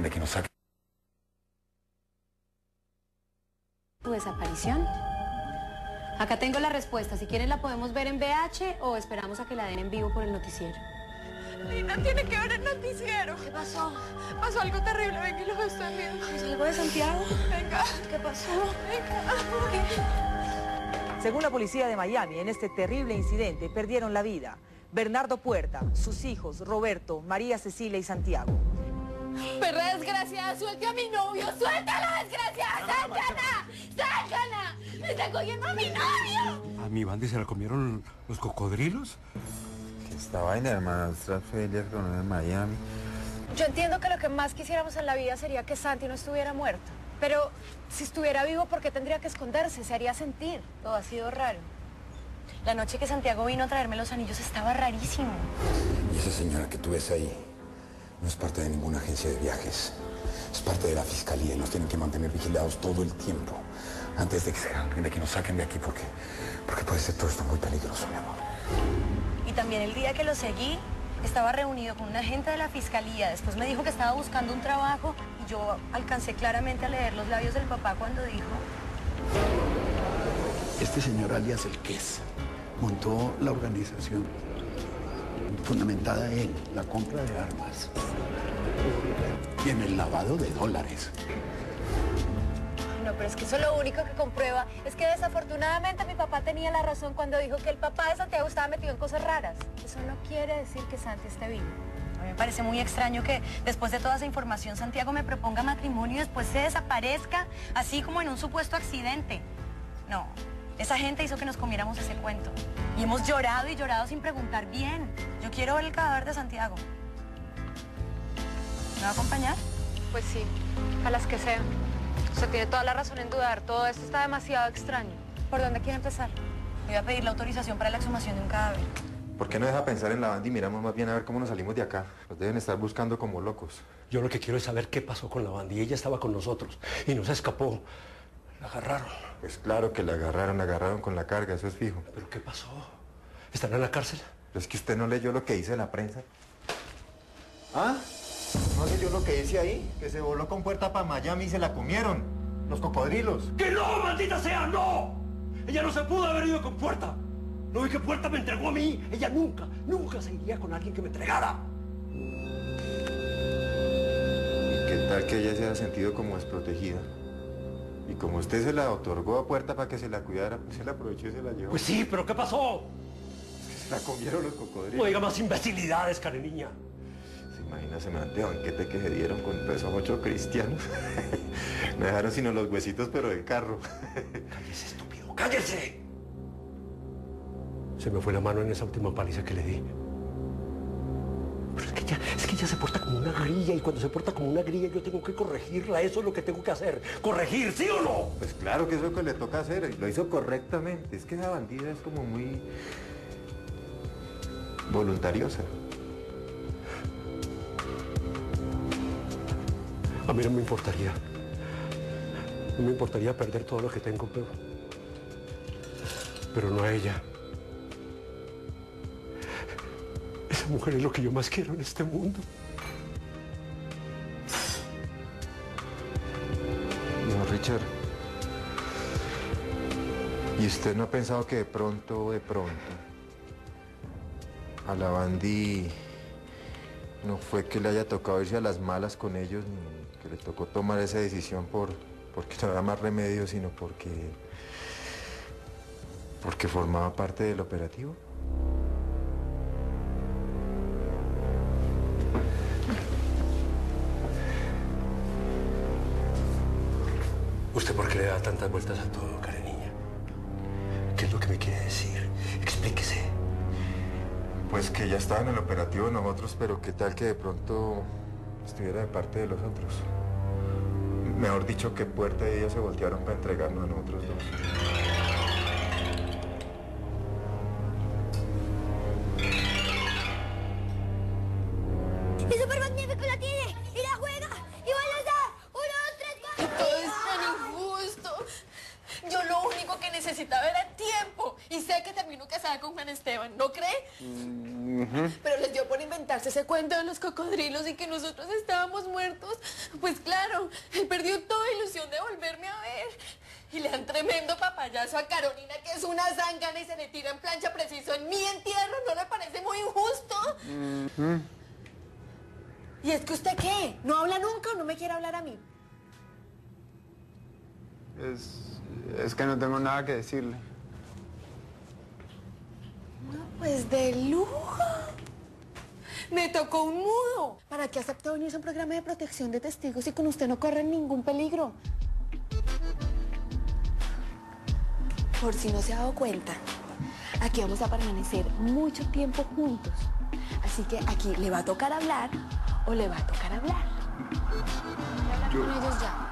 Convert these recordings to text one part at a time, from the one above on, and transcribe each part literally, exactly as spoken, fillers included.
de que nos saquen. ¿Tu desaparición? Acá tengo la respuesta. Si quieren la podemos ver en V H o esperamos a que la den en vivo por el noticiero. Lina, tiene que ver el noticiero. ¿Qué pasó? Pasó algo terrible, ven que lo están viendo. ¿Es algo de Santiago? Venga. ¿Qué pasó? Venga. Según la policía de Miami, en este terrible incidente perdieron la vida Bernardo Puerta, sus hijos Roberto, María Cecilia y Santiago. Perra desgraciada, suelte a mi novio, suéltala, desgraciada, sácala, sácala, me está cogiendo a mi novio. ¿A mi Bandy se la comieron los cocodrilos? Esta vaina, hermana, nuestras familias con en Miami. Yo entiendo que lo que más quisiéramos en la vida sería que Santi no estuviera muerto. Pero si estuviera vivo, ¿por qué tendría que esconderse? Se haría sentir. Todo ha sido raro. La noche que Santiago vino a traerme los anillos estaba rarísimo. Y esa señora que tú ves ahí no es parte de ninguna agencia de viajes. Es parte de la fiscalía y nos tienen que mantener vigilados todo el tiempo antes de que, se, de que nos saquen de aquí porque, porque puede ser todo esto muy peligroso, mi amor. Y también el día que lo seguí, estaba reunido con un agente de la fiscalía. Después me dijo que estaba buscando un trabajo y yo alcancé claramente a leer los labios del papá cuando dijo... Este señor alias El Ques montó la organización fundamentada en la compra de armas y en el lavado de dólares. No, pero es que eso lo único que comprueba es que desafortunadamente mi papá tenía la razón cuando dijo que el papá de Santiago estaba metido en cosas raras. Eso no quiere decir que Santi esté vivo. A mí me parece muy extraño que después de toda esa información Santiago me proponga matrimonio y después se desaparezca, así como en un supuesto accidente. No, esa gente hizo que nos comiéramos ese cuento. Y hemos llorado y llorado sin preguntar bien. Yo quiero ver el cadáver de Santiago. ¿Me va a acompañar? Pues sí, a las que sean. Usted tiene toda la razón en dudar. Todo esto está demasiado extraño. ¿Por dónde quiere empezar? Voy a pedir la autorización para la exhumación de un cadáver. ¿Por qué no deja pensar en la banda y miramos más bien a ver cómo nos salimos de acá? Nos deben estar buscando como locos. Yo lo que quiero es saber qué pasó con la banda y ella estaba con nosotros y no se escapó. La agarraron. Pues claro que la agarraron, la agarraron con la carga, eso es fijo. ¿Pero qué pasó? ¿Están en la cárcel? Pero es que usted no leyó lo que dice la prensa. ¿Ah? ¿No leyó lo que dice ahí? Que se voló con Puerta para Miami y se la comieron. Los cocodrilos. ¡Que no, maldita sea, no! Ella no se pudo haber ido con Puerta. ¿No vi que Puerta me entregó a mí? Ella nunca, nunca se iría con alguien que me entregara. ¿Y qué tal que ella se haya sentido como desprotegida? Y como usted se la otorgó a Puerta para que se la cuidara, pues se la aprovechó y se la llevó. Pues sí, pero ¿qué pasó? Es que se la comieron los cocodrilos. No diga más imbecilidades, Karen niña. Se imagina semejante banquete que se dieron con esos ocho cristianos. No dejaron sino los huesitos, pero del carro. ¡Cállese, estúpido! ¡Cállese! Se me fue la mano en esa última paliza que le di. Pero es que ella, es que ella se porta como una grilla y cuando se porta como una grilla yo tengo que corregirla. Eso es lo que tengo que hacer. ¿Corregir, sí o no? Pues claro que eso es lo que le toca hacer. Y lo hizo correctamente. Es que esa bandida es como muy voluntariosa. A mí no me importaría. No me importaría perder todo lo que tengo, pero... Pero no a ella. Esa mujer es lo que yo más quiero en este mundo. No, Richard. ¿Y usted no ha pensado que de pronto, de pronto, a la Bandi no fue que le haya tocado irse a las malas con ellos, ni que le tocó tomar esa decisión por, porque no había más remedio, sino porque, porque formaba parte del operativo? ¿Usted por qué le da tantas vueltas a todo, Karen niña? ¿Qué es lo que me quiere decir? Explíquese. Pues que ya estaba en el operativo de nosotros, pero qué tal que de pronto estuviera de parte de los otros. Mejor dicho, que Puerta y ella se voltearon para entregarnos a nosotros dos. ¡Es súper magnífico! ¡La tiene! ¡Y la juega! ¡Y va a lanzar! ¡Uno, dos, tres, cuatro! Todo es tan injusto. Yo lo único que necesitaba era tiempo. Y sé que termino casada con Juan Esteban, ¿no cree? Mm-hmm. Pero les dio por inventarse ese cuento de los cocodrilos y que nosotros estábamos muertos. Pues claro, él perdió toda ilusión de volverme a ver. Y le dan tremendo papayazo a Carolina, que es una zángana y se le tira en plancha preciso en mi entierro. ¿No le parece muy injusto? Mm-hmm. ¿Y es que usted qué? ¿No habla nunca o no me quiere hablar a mí? Es, es que no tengo nada que decirle. No, pues de lujo. Me tocó un mudo. ¿Para qué aceptó unirse a un programa de protección de testigos y con usted no corren ningún peligro? Por si no se ha dado cuenta, aquí vamos a permanecer mucho tiempo juntos. Así que aquí le va a tocar hablar o le va a tocar hablar. Yo... con ellos ya.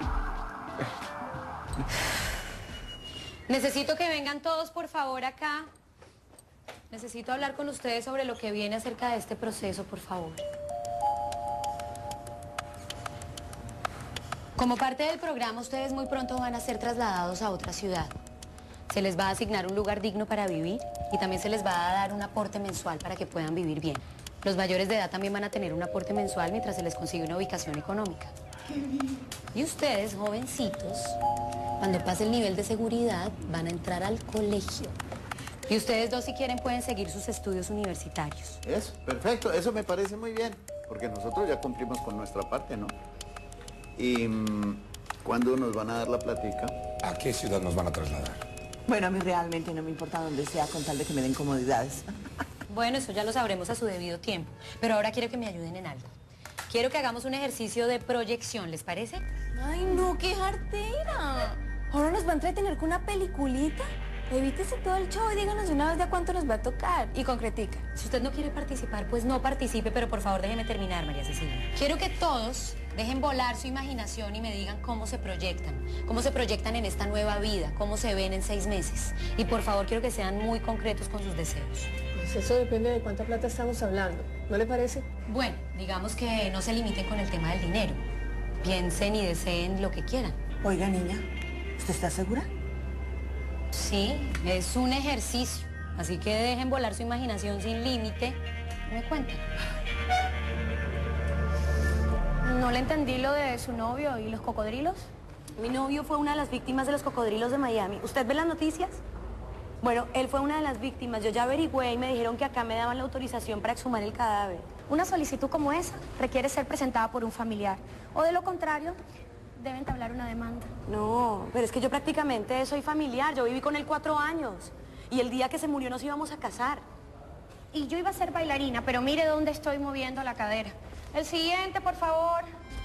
Necesito que vengan todos, por favor, acá. Necesito hablar con ustedes sobre lo que viene acerca de este proceso, por favor. Como parte del programa, ustedes muy pronto van a ser trasladados a otra ciudad. Se les va a asignar un lugar digno para vivir y también se les va a dar un aporte mensual para que puedan vivir bien. Los mayores de edad también van a tener un aporte mensual mientras se les consigue una ubicación económica. Y ustedes, jovencitos, cuando pase el nivel de seguridad, van a entrar al colegio. Y ustedes dos, si quieren, pueden seguir sus estudios universitarios. Eso, perfecto, eso me parece muy bien, porque nosotros ya cumplimos con nuestra parte, ¿no? ¿Y cuándo nos van a dar la plática? ¿A qué ciudad nos van a trasladar? Bueno, a mí realmente no me importa dónde sea con tal de que me den comodidades. Bueno, eso ya lo sabremos a su debido tiempo. Pero ahora quiero que me ayuden en algo. Quiero que hagamos un ejercicio de proyección, ¿les parece? Ay, no, qué jartera. Ahora nos va a entretener con una peliculita. Evítese todo el show y díganos de una vez de a cuánto nos va a tocar. Y concretica. Si usted no quiere participar, pues no participe, pero por favor déjeme terminar, María Cecilia. Quiero que todos dejen volar su imaginación y me digan cómo se proyectan. Cómo se proyectan en esta nueva vida, cómo se ven en seis meses. Y por favor quiero que sean muy concretos con sus deseos. Pues eso depende de cuánta plata estamos hablando. ¿No le parece? Bueno, digamos que no se limiten con el tema del dinero. Piensen y deseen lo que quieran. Oiga, niña, ¿usted está segura? Sí, es un ejercicio. Así que dejen volar su imaginación sin límite y me cuenten. No le entendí lo de su novio y los cocodrilos. Mi novio fue una de las víctimas de los cocodrilos de Miami. ¿Usted ve las noticias? Bueno, él fue una de las víctimas. Yo ya averigüé y me dijeron que acá me daban la autorización para exhumar el cadáver. Una solicitud como esa requiere ser presentada por un familiar. O de lo contrario, debe entablar una demanda. No, pero es que yo prácticamente soy familiar. Yo viví con él cuatro años. Y el día que se murió nos íbamos a casar. Y yo iba a ser bailarina, pero mire dónde estoy moviendo la cadera. El siguiente, por favor.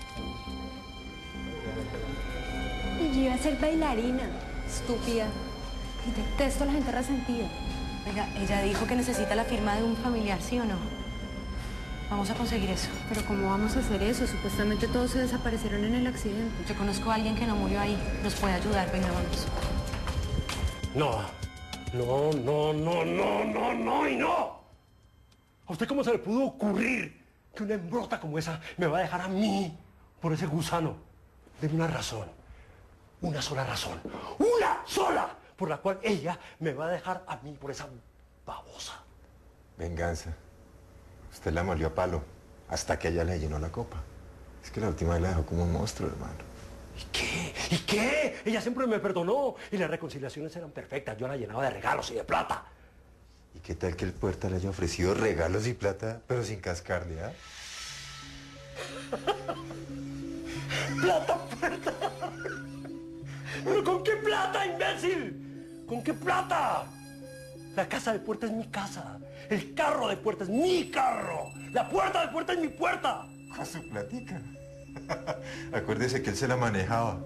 Y yo iba a ser bailarina. Estúpida. Y detesto a la gente resentida. Oiga, ella dijo que necesita la firma de un familiar, ¿sí o no? Vamos a conseguir eso. Pero ¿cómo vamos a hacer eso? Supuestamente todos se desaparecieron en el accidente. Yo conozco a alguien que no murió ahí. Nos puede ayudar, venga, vamos. No, no, no, no, no, no, no y no. ¿A usted cómo se le pudo ocurrir que una hembrota como esa me va a dejar a mí por ese gusano? Deme una razón, una sola razón, una sola, por la cual ella me va a dejar a mí por esa babosa. Venganza. Usted la molió a palo hasta que ella le llenó la copa. Es que la última vez la dejó como un monstruo, hermano. ¿Y qué? ¿Y qué? Ella siempre me perdonó y las reconciliaciones eran perfectas. Yo la llenaba de regalos y de plata. ¿Y qué tal que el puerta le haya ofrecido regalos y plata, pero sin cascarle, ah? ¡Plata, puerta! ¿Pero con qué plata, imbécil? ¿Con qué plata? La casa de puerta es mi casa. El carro de puerta es mi carro. La puerta de puerta es mi puerta. Con su platica. Acuérdese que él se la manejaba.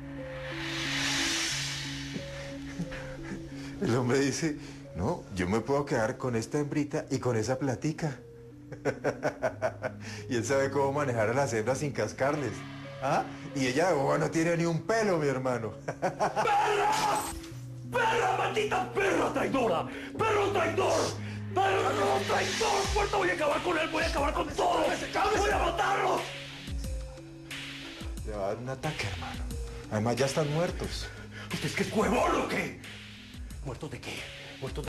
El hombre dice, no, yo me puedo quedar con esta hembrita y con esa platica. Y él sabe cómo manejar a las hembras sin cascarles. ¿Ah? Y ella de boba no tiene ni un pelo, mi hermano. ¡Perra! ¡Perra, maldita perra traidora! ¡Perro traidor! ¡Perro traidor! ¡Puerta, voy a acabar con él! ¡Voy a acabar con todo! ¡Voy a matarlo! Le va a dar un ataque, hermano. Además, ya están muertos. ¿Usted es que es huevón o qué? ¿Muertos de qué? ¿Muertos de